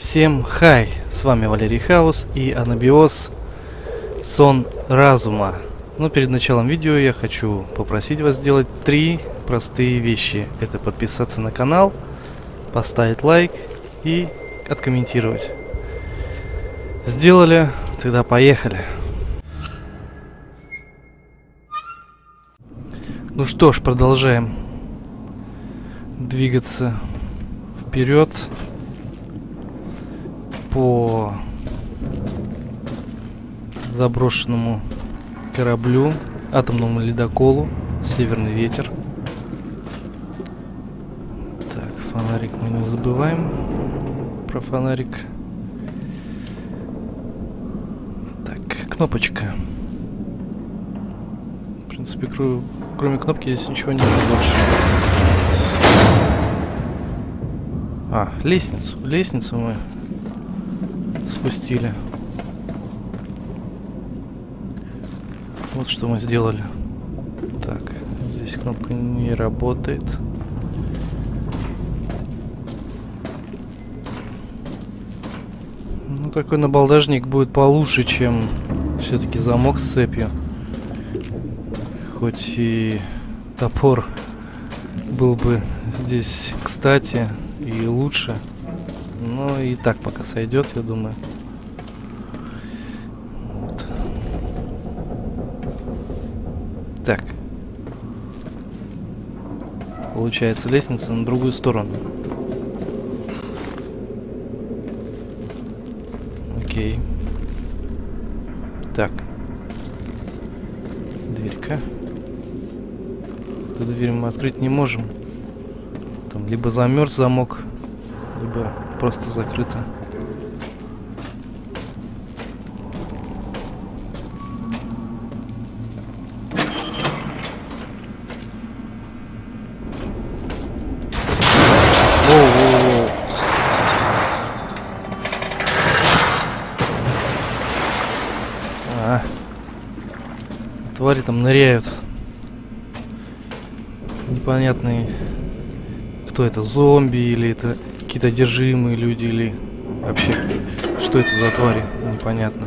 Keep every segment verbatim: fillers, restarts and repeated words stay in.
Всем хай! С вами Валерий Хаус и Анабиос Сон Разума. Но перед началом видео я хочу попросить вас сделать три простые вещи. Это подписаться на канал, поставить лайк и откомментировать. Сделали? Тогда поехали! Ну что ж, продолжаем двигаться вперед по заброшенному кораблю, атомному ледоколу Северный ветер. Так, фонарик мы не забываем про фонарик. Так, кнопочка. В принципе, кро кроме кнопки здесь ничего нет больше. А, лестницу. Лестницу мы спустили. Вот что мы сделали. Так, здесь кнопка не работает. Ну, такой набалдажник будет получше, чем все-таки замок с цепью. Хоть и топор был бы здесь кстати и лучше, но и так пока сойдет, я думаю. Вот. Так. Получается лестница на другую сторону. Окей. Так. Дверька. Эту дверь мы открыть не можем. Там либо замерз замок, либо просто закрыто. Воу-воу-воу. А, твари там ныряют. Непонятные, кто это, зомби или это какие-то одержимые люди, или вообще что это за твари, непонятно.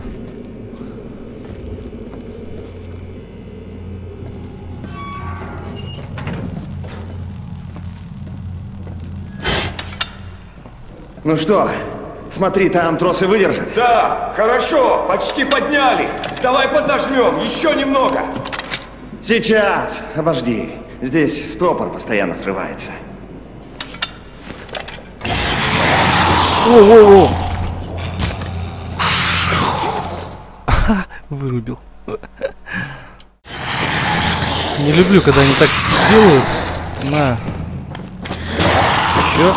Ну что, смотри, там тросы выдержат. Да, хорошо, почти подняли. Давай поднажмем, еще немного. Сейчас, обожди. Здесь стопор постоянно срывается. О-о-о! Вырубил. Не люблю, когда они так делают. На. Еще.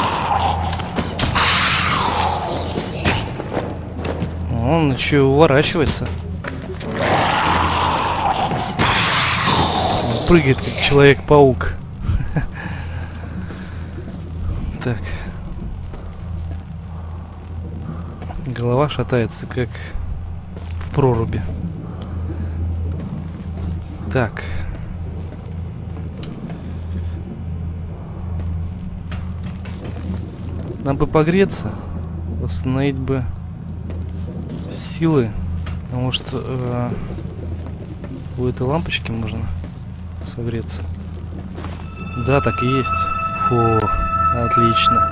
Он еще уворачивается. Он прыгает, как Человек-паук. Так. Голова шатается, как в проруби. Так. Нам бы погреться, восстановить бы силы, потому что э, у этой лампочки можно согреться. Да, так и есть. Фу, отлично.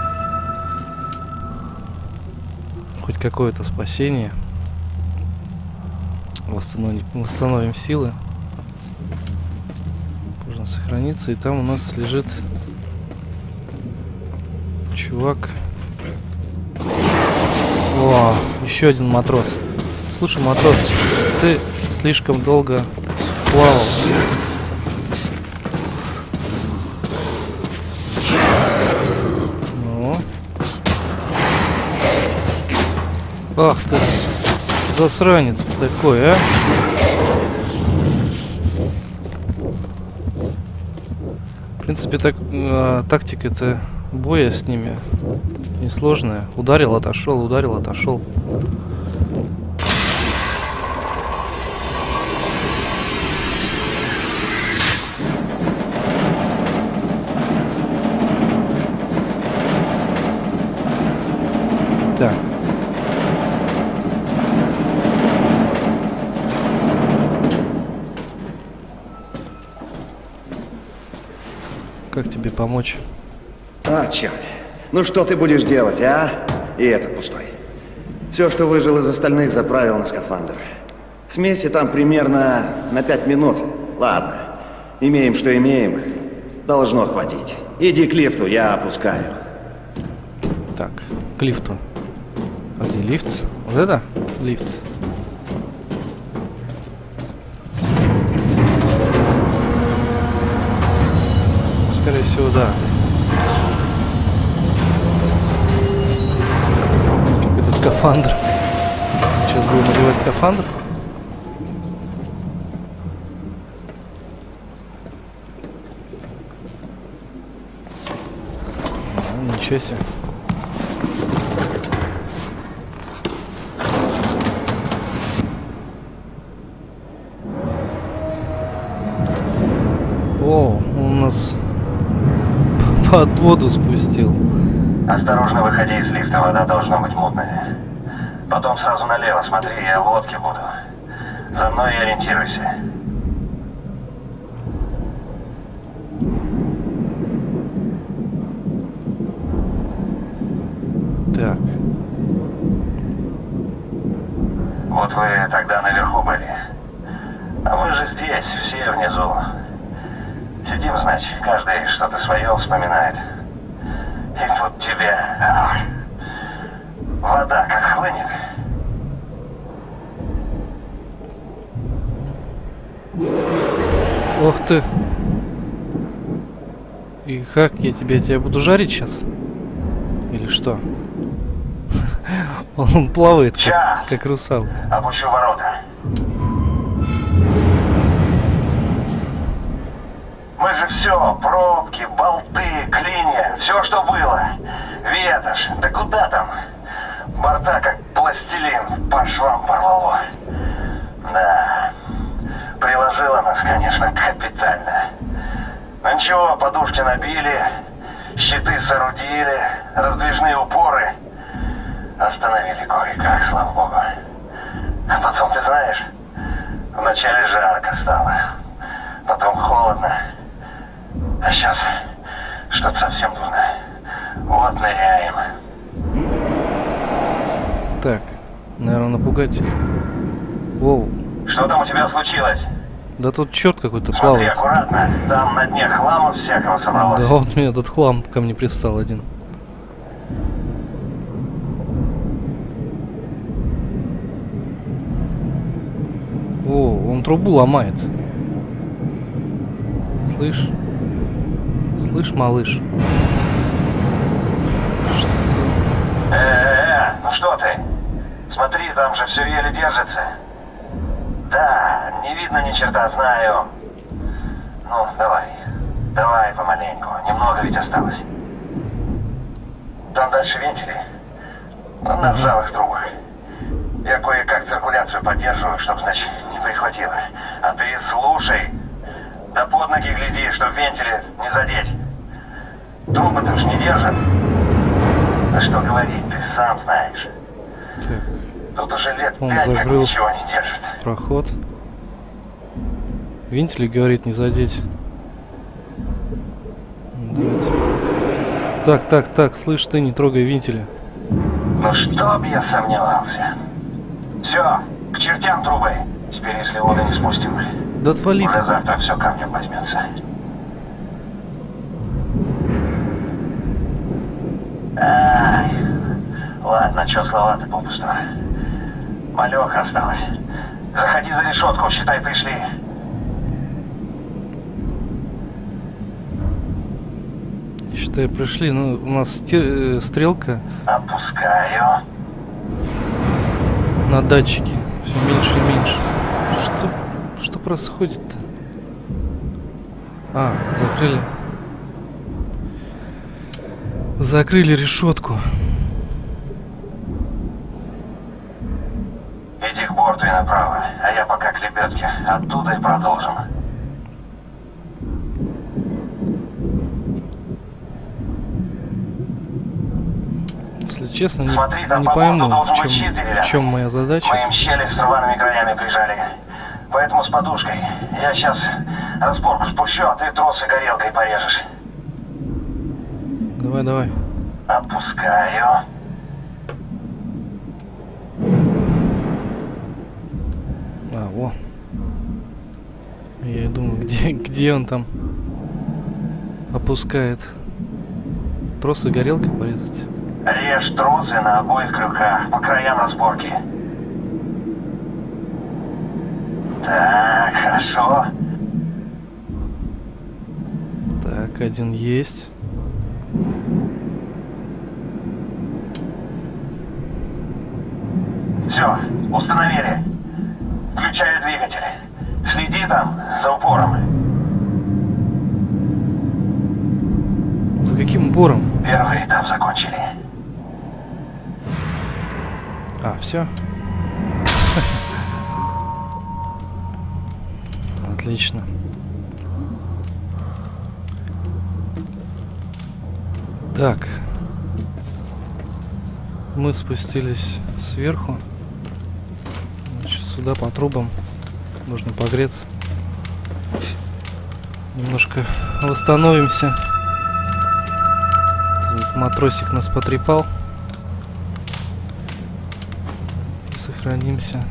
Хоть какое-то спасение. Восстановим, восстановим силы. Можно сохраниться. И там у нас лежит чувак. О, еще один матрос. Слушай, матрос, ты слишком долго плавал. Ну. Ах ты, засранец такой, а? В принципе, так, э, тактика-то боя с ними несложная. Ударил, отошел, ударил, отошел. Так. Как тебе помочь? А, черт. Ну что ты будешь делать, а? И этот пустой. Все, что выжил из остальных, заправил на скафандр. Смеси там примерно на пять минут. Ладно. Имеем, что имеем. Должно хватить. Иди к лифту, я опускаю. Так, к лифту. А где лифт? Вот это? Лифт. Скорее всего, да. Какой-то скафандр. Сейчас будем надевать скафандр. А, ничего себе. О, он нас под воду спустил. Осторожно выходи из лифта, вода должна быть мутная. Потом сразу налево смотри, я в лодке буду. За мной и ориентируйся. Так. Вот вы тогда наверху были. А мы же здесь, все внизу. Сидим, значит, каждый что-то свое вспоминает. И тут тебе... Ах, вода как хлынет. Ох ты. И как я тебя, тебя буду жарить сейчас? Или что? Он плавает, как, как русал. Опущу ворота. Мы же все, пробки, болты, клинья, все, что было. Ветошь, да куда там? Борта как пластилин по швам порвало. Да, приложила нас, конечно, капитально. Но ничего, подушки набили, щиты соорудили, раздвижные упоры остановили кое-как, слава богу. А потом, ты знаешь, вначале жарко стало, потом холодно. А сейчас что-то совсем дурное. Вот ныряем. Так, наверное, напугать. Воу. Что там у тебя случилось? Да тут черт какой-то Смотри плавает. аккуратно, там на дне хлама всякого собралось. Да вот мне этот хлам ко мне пристал один. О, он трубу ломает. Слышь? Слышь, малыш? Э-э-э, ну что ты? Смотри, там же все еле держится. Да, не видно ни черта, знаю. Ну, давай. Давай помаленьку, немного ведь осталось. Там дальше вентили. На ржавых трубах. Я кое-как циркуляцию поддерживаю, чтоб, значит, не прихватило. А ты слушай. Да под ноги гляди, чтоб вентили не задеть. Трубы-то ж не держат. А что говорить, ты сам знаешь. Так. Тут уже лет Он пять как закрыл ничего не держит. проход. Вентили, говорит, не задеть. Давайте. Так, так, так, слышь ты, не трогай вентили. Ну чтоб я сомневался. Все, к чертям трубы. Теперь если воду не спустим, Да отвали уже ты. завтра все камнем возьмется. Ай, ладно, что слова-то попусту. Малеха осталась. Заходи за решетку, считай, пришли. Считай, пришли. Ну, у нас сте- э, стрелка Опускаю. на датчике все меньше и меньше. Что, что происходит-то? А, закрыли. Закрыли решетку. Иди к борту и направо, а я пока к лебедке. Оттуда и продолжим. честно, Смотри, не, там не по пойму, борту должен в быть щит чем, деревянный. в чем моя задача. Мы им щели с рваными краями прижали. Поэтому с подушкой. Я сейчас распорку спущу, а ты тросы горелкой порежешь. Давай, давай. Опускаю. А, во. Я и думаю, где, где он там опускает. Тросы горелкой порезать. Режь тросы на обоих крюках, по краям распорки. Так, хорошо. Так, один есть. Все, установили. Включаю двигатель. Следи там за упором. За каким упором? Первый этап закончили. А, все. Отлично. Так. Мы спустились сверху. Значит, сюда по трубам. Нужно погреться. Немножко восстановимся. Тут матросик нас потрепал. Сохранимся.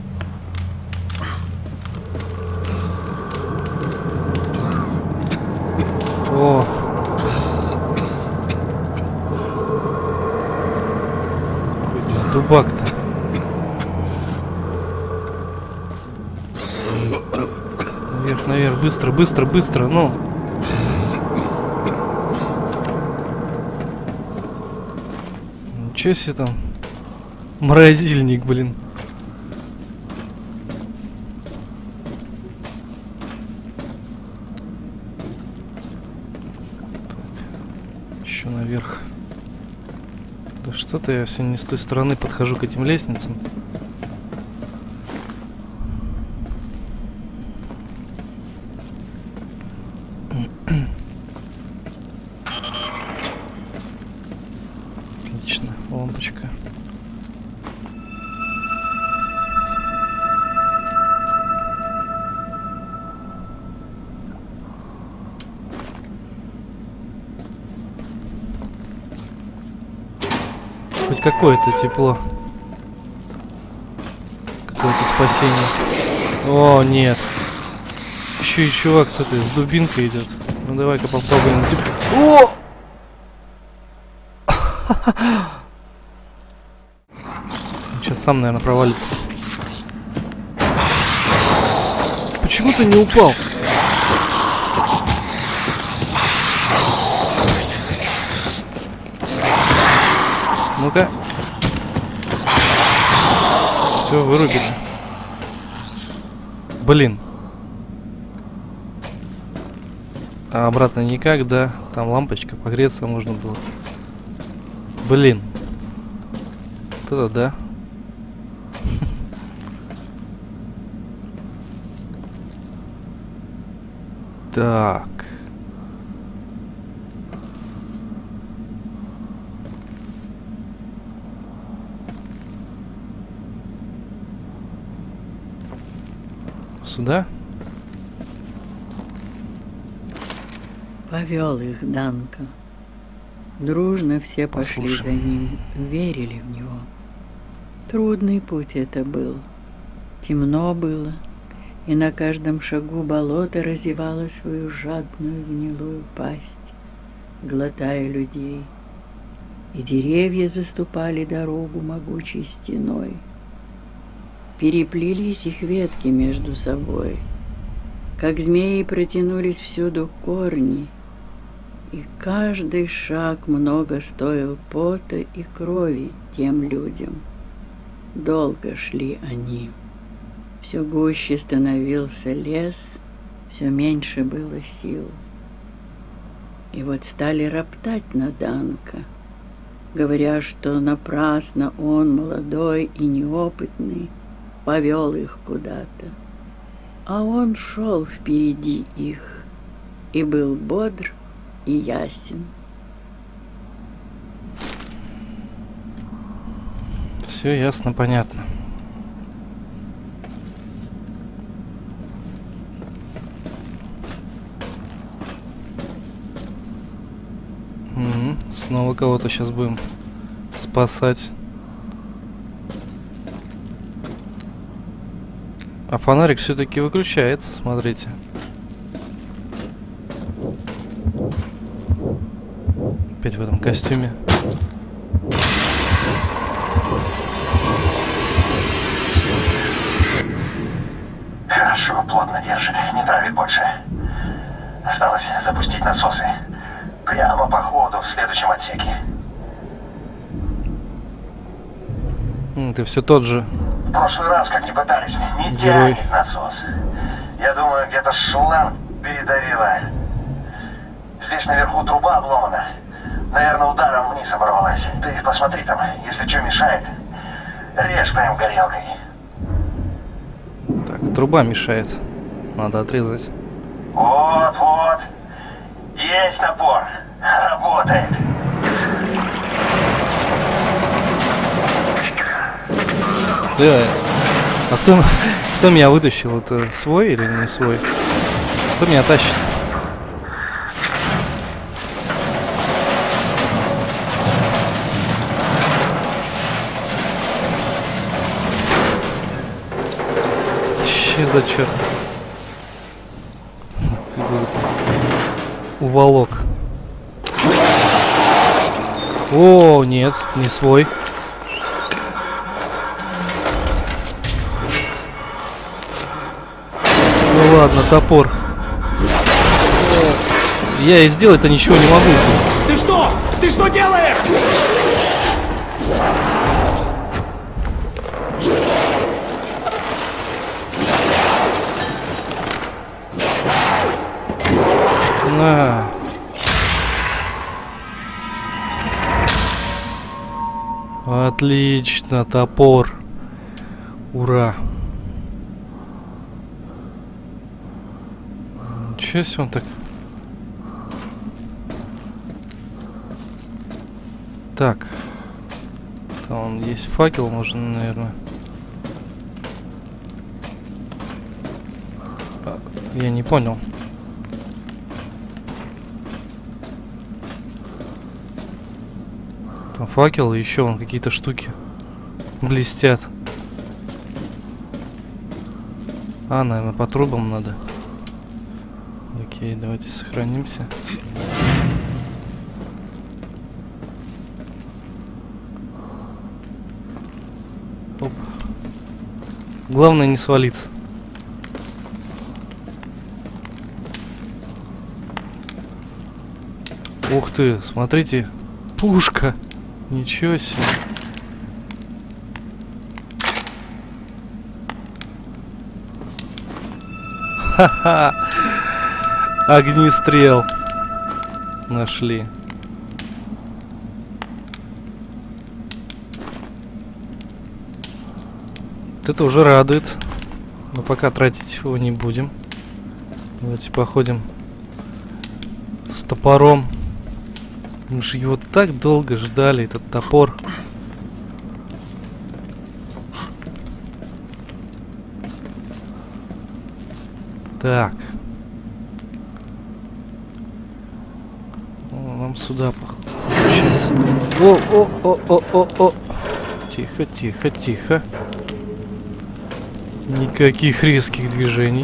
О! Какой здесь дубак-то. Наверх, наверх, быстро, быстро, быстро, ну. Ничего себе там. Морозильник, блин. Еще наверх. Да что-то я все не с той стороны подхожу к этим лестницам. Отлично, лампочка. Хоть какое-то тепло. Какое-то спасение. О, нет. Еще и чувак с этой, с дубинкой идет. Ну давай-ка попробуем. О! Сейчас сам, наверное, провалится. Почему ты не упал? Ну-ка. Все, вырубили. Блин. А обратно никак, да? Там лампочка, погреться можно было. Блин. Вот это да. Так. Сюда? Повел их Данко. Дружно все пошли Послушаем. за ним, верили в него. Трудный путь это был. Темно было, и на каждом шагу болото разевало свою жадную гнилую пасть, глотая людей. И деревья заступали дорогу могучей стеной. Переплелись их ветки между собой, как змеи протянулись всюду корни, и каждый шаг много стоил пота и крови тем людям. Долго шли они. Все гуще становился лес, все меньше было сил. И вот стали роптать на Данко, говоря, что напрасно он, молодой и неопытный, повел их куда-то. А он шел впереди их и был бодр и ясен. Все ясно, понятно. Угу. Снова кого-то сейчас будем спасать. А фонарик все-таки выключается, смотрите. Опять в этом костюме. Хорошо, плотно держит, не травит больше. Осталось запустить насосы. Прямо по ходу в следующем отсеке. М, Ты все тот же. В прошлый раз, как ни пытались, не Герой. тянет насос. Я думаю, где-то шланг передавило. Здесь наверху труба обломана. Наверное, ударом вниз оборвалась. Ты посмотри там, если что мешает, режь прям горелкой. Так, труба мешает. Надо отрезать. Вот, вот. Есть напор. Работает. Да. А кто, кто меня вытащил? Это свой или не свой? Кто меня тащит? Че за черт? Уволок. О, нет, не свой. Ну ладно, топор. Я и сделать-то ничего не могу. Ты что? Ты что делаешь? На. Отлично, топор. Ура. Ничего себе он так. Так. Там есть факел, можно, наверное. А, я не понял. Там факел и еще вон какие-то штуки блестят. А, наверное, по трубам надо. Окей, давайте сохранимся. Оп. Главное не свалиться. Ух ты, смотрите, пушка. Ничего себе. Ха-ха. Огнестрел. Нашли. Вот это уже радует. Но пока тратить его не будем. Давайте походим с топором. Мы же его так долго ждали, этот топор. Так. О, нам сюда получается. О, о, о, о, о, о. Тихо, тихо, тихо. Никаких резких движений.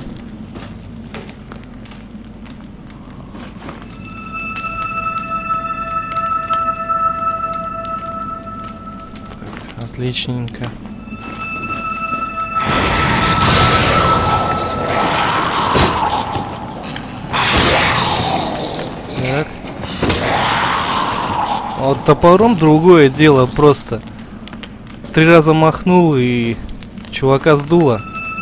Так, отличненько. Так. Вот топором другое дело, просто три раза махнул и чувака сдуло.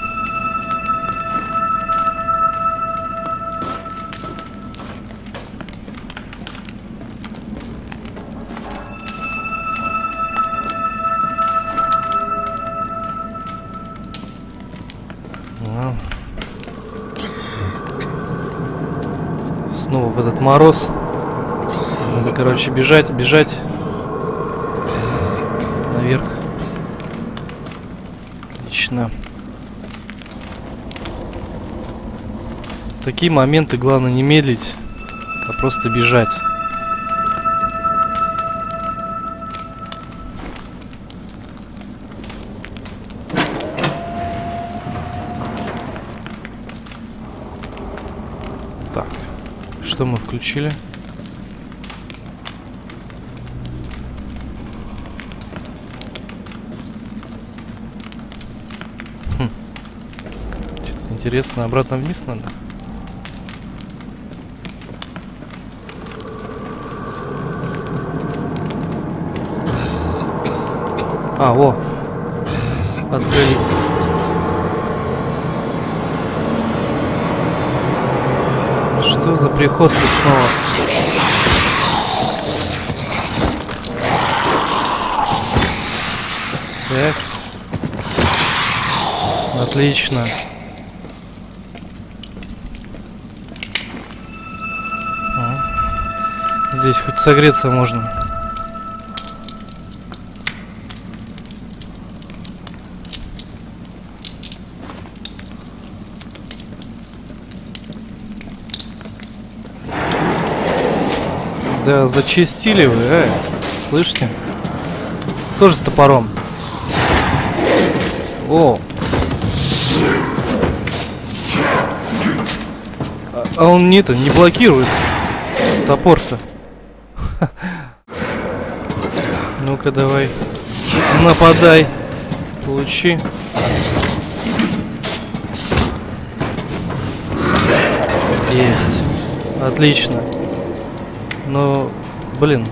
Снова в этот мороз. Надо, короче, бежать, бежать наверх. Отлично. В такие моменты главное не медлить, а просто бежать. Так, что мы включили? Хм. Что-то интересно, обратно вниз надо? А, во. Открыли. Что за приход тут снова? Так. Отлично. О. Здесь хоть согреться можно. Да, зачистили вы, э? Слышите? Тоже с топором. О! А, а он не-то, не блокируется. Топор-то. Ну-ка, давай. Нападай. Получи. Есть. Отлично. Но, блин.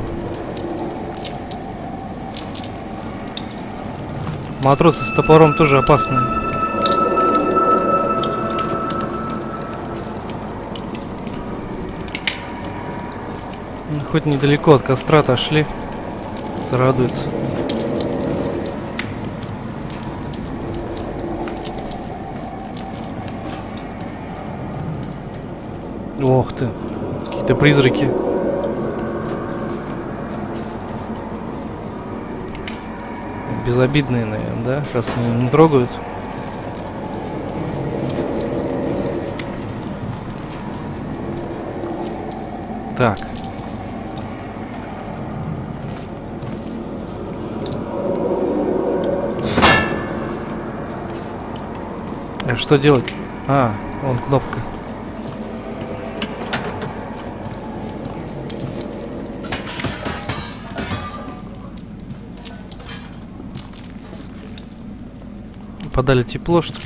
Матросы с топором тоже опасные. Ну, хоть недалеко от костра отошли. Это радует. Ох ты. Какие-то призраки. Безобидные, наверное, да? Раз они не трогают. Так. А что делать? А, вон кнопка. Подали тепло, что ли?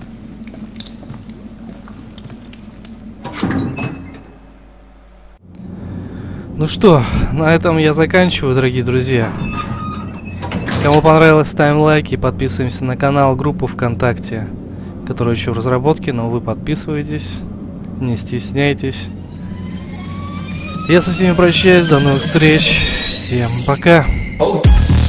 Ну что, на этом я заканчиваю, дорогие друзья. Кому понравилось, ставим лайки, подписываемся на канал, группу ВКонтакте, которая еще в разработке, но вы подписывайтесь, не стесняйтесь. Я со всеми прощаюсь, до новых встреч, всем пока.